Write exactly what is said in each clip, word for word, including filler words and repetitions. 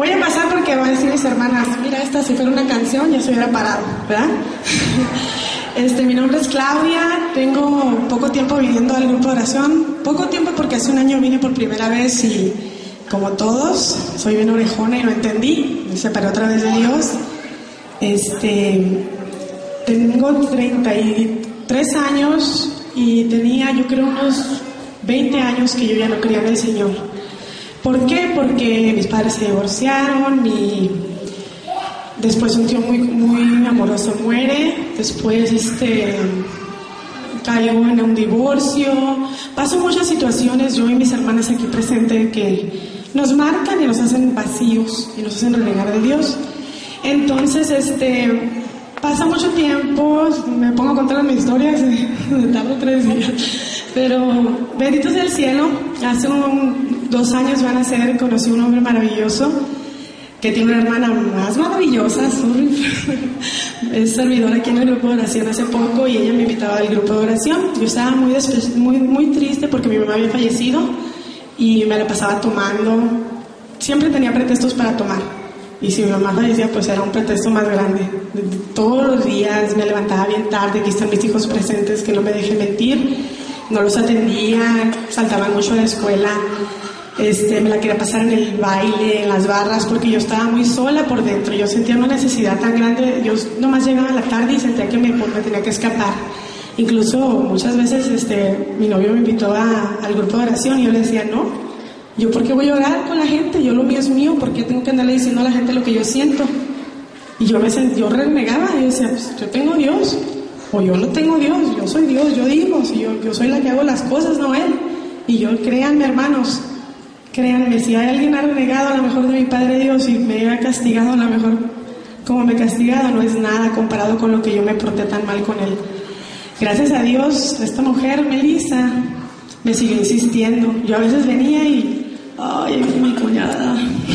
Voy a pasar porque van a decir mis hermanas, mira, esta si fuera una canción ya se hubiera parado, ¿verdad? Este, mi nombre es Claudia, tengo poco tiempo viniendo al grupo de oración, poco tiempo porque hace un año vine por primera vez y como todos, soy bien orejona y no entendí, me separé otra vez de Dios. Este, tengo treinta y tres años y tenía yo creo unos veinte años que yo ya no creía en el Señor. ¿Por qué? Porque mis padres se divorciaron y después un tío muy, muy amoroso muere, después este, caigo en un divorcio, paso muchas situaciones, yo y mis hermanas aquí presentes, que nos marcan y nos hacen vacíos y nos hacen renegar de Dios. Entonces, este, pasa mucho tiempo, me pongo a contar mis historias, me tardo tres días, pero bendito sea el cielo, hace un, dos años van a ser, conocí a un hombre maravilloso, que tiene una hermana más maravillosa, es servidora aquí en el grupo de oración hace poco y ella me invitaba al grupo de oración. Yo estaba muy, muy, muy triste porque mi mamá había fallecido y me la pasaba tomando, siempre tenía pretextos para tomar y si mi mamá fallecía pues era un pretexto más grande. Todos los días me levantaba bien tarde, aquí están mis hijos presentes que no me dejen mentir, no los atendía, saltaban mucho a la escuela. Este, me la quería pasar en el baile, en las barras, porque yo estaba muy sola por dentro, yo sentía una necesidad tan grande, yo nomás llegaba a la tarde y sentía que me, me tenía que escapar. Incluso muchas veces este, mi novio me invitó a, al grupo de oración y yo le decía, no, yo por qué voy a orar con la gente, yo lo mío es mío, ¿por qué tengo que andarle diciendo a la gente lo que yo siento? Y yo me sent, yo renegaba, y yo decía, pues yo tengo Dios, o yo no tengo Dios, yo soy Dios, yo digo, si yo, yo soy la que hago las cosas, no Él. Y yo, créanme hermanos, créanme, si hay alguien ha renegado a lo mejor de mi Padre Dios y me ha castigado a lo mejor como me ha castigado, no es nada comparado con lo que yo me porté tan mal con Él. Gracias a Dios, esta mujer, Melissa, me siguió insistiendo. Yo a veces venía y, ay, mi cuñada,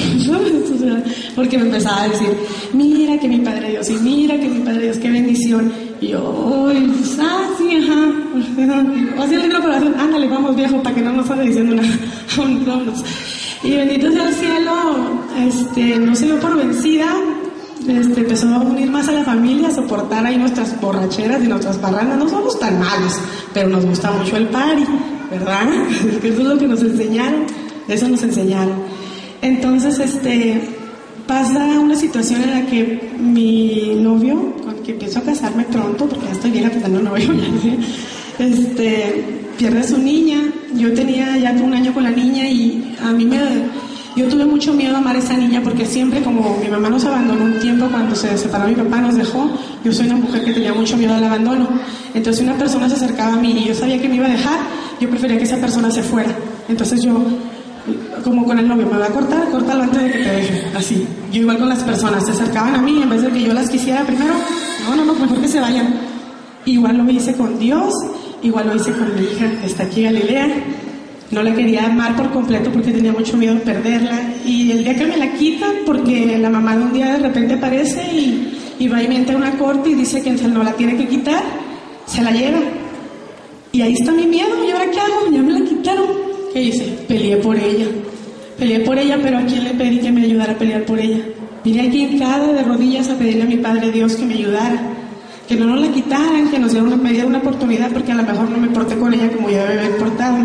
porque me empezaba a decir, mira que mi Padre Dios, y mira que mi Padre Dios, qué bendición. Y yo, ay, pues, ah, sí, ajá. Así el libro para hacer, ándale, vamos viejo, para que no nos ande diciendo nada. Vámonos. Y bendito sea el cielo, este, no se dio por vencida, este, empezó a unir más a la familia, a soportar ahí nuestras borracheras y nuestras parrandas. No somos tan malos, pero nos gusta mucho el party, ¿verdad? Eso es lo que nos enseñaron, eso nos enseñaron. Entonces, este, pasa una situación en la que mi novio, con el que empiezo a casarme pronto, porque ya estoy vieja teniendo novio, ya, este, pierde a su niña. Yo tenía ya un año con la niña y a mí me, yo tuve mucho miedo a amar a esa niña porque siempre, como mi mamá nos abandonó un tiempo cuando se separó mi papá, nos dejó, yo soy una mujer que tenía mucho miedo al abandono. Entonces una persona se acercaba a mí y yo sabía que me iba a dejar, yo prefería que esa persona se fuera. Entonces yo, como con el novio, me va a cortar, córtalo antes de que te deje, así. Yo igual con las personas, se acercaban a mí en vez de que yo las quisiera primero, no, no, no, mejor que se vayan. Igual lo hice con Dios, igual lo hice con mi hija, que está aquí, Galilea. No la quería amar por completo porque tenía mucho miedo de perderla. Y el día que me la quitan, porque la mamá de un día de repente aparece y, y va y me entra a una corte y dice que no la tiene que quitar, se la lleva. Y ahí está mi miedo, ¿y ahora qué hago? Ya me la quitaron. ¿Qué hice? Peleé por ella. Peleé por ella, pero ¿a quién le pedí que me ayudara a pelear por ella? Vine aquí hincada de rodillas a pedirle a mi Padre Dios que me ayudara, que no nos la quitaran, que nos diera una, me diera una oportunidad, porque a lo mejor no me porté con ella como yo debe haber portado.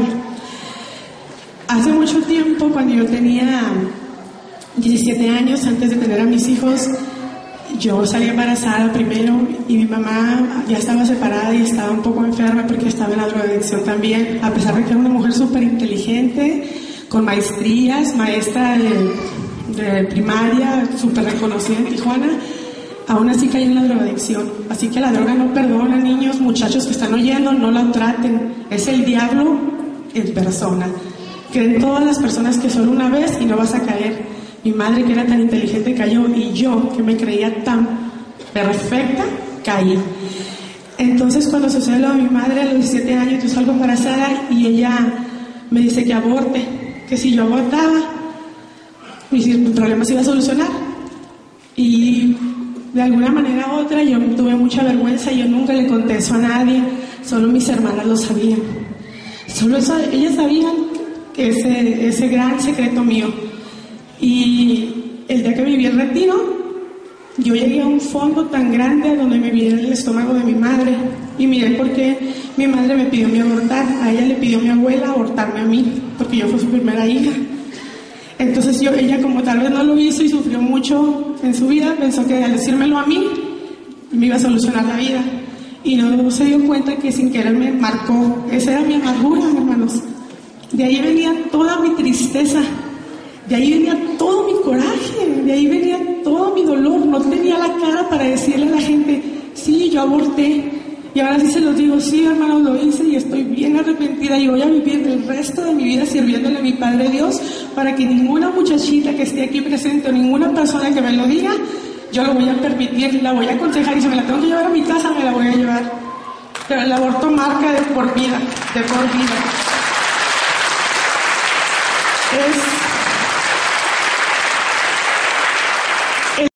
Hace mucho tiempo, cuando yo tenía diecisiete años, antes de tener a mis hijos, yo salí embarazada primero y mi mamá ya estaba separada y estaba un poco enferma porque estaba en la drogadicción también, a pesar de que era una mujer súper inteligente, con maestrías, maestra de, de primaria, súper reconocida en Tijuana, aún así cayó en la drogadicción. Así que la droga no perdona, niños, muchachos que están oyendo, no la traten, es el diablo en persona. Creen todas las personas que solo una vez y no vas a caer. Mi madre, que era tan inteligente, cayó, y yo, que me creía tan perfecta, caí. Entonces, cuando sucede lo de mi madre a los diecisiete años, yo salgo embarazada y ella me dice que aborte, que si yo abortaba, mi problema se iba a solucionar. Y de alguna manera u otra, yo tuve mucha vergüenza y yo nunca le conté eso a nadie, solo mis hermanas lo sabían. Solo eso, ellas sabían ese, ese gran secreto mío. Y el día que viví el retiro, yo llegué a un fondo tan grande donde me vi el estómago de mi madre y miré por qué mi madre me pidió mi abortar. A ella le pidió mi abuela abortarme a mí, porque yo fui su primera hija. Entonces yo, ella como tal vez no lo hizo y sufrió mucho en su vida, pensó que al decírmelo a mí me iba a solucionar la vida. Y no se dio cuenta que sin querer me marcó. Esa era mi amargura, hermanos. De ahí venía toda mi tristeza. De ahí venía todo mi coraje, de ahí venía todo mi dolor. No tenía la cara para decirle a la gente, sí, yo aborté. Y ahora sí se los digo, sí, hermanos, lo hice y estoy bien arrepentida y voy a vivir el resto de mi vida sirviéndole a mi Padre Dios para que ninguna muchachita que esté aquí presente o ninguna persona que me lo diga, yo lo voy a permitir, la voy a aconsejar y si me la tengo que llevar a mi casa, me la voy a llevar. Pero el aborto marca de por vida, de por vida. Es...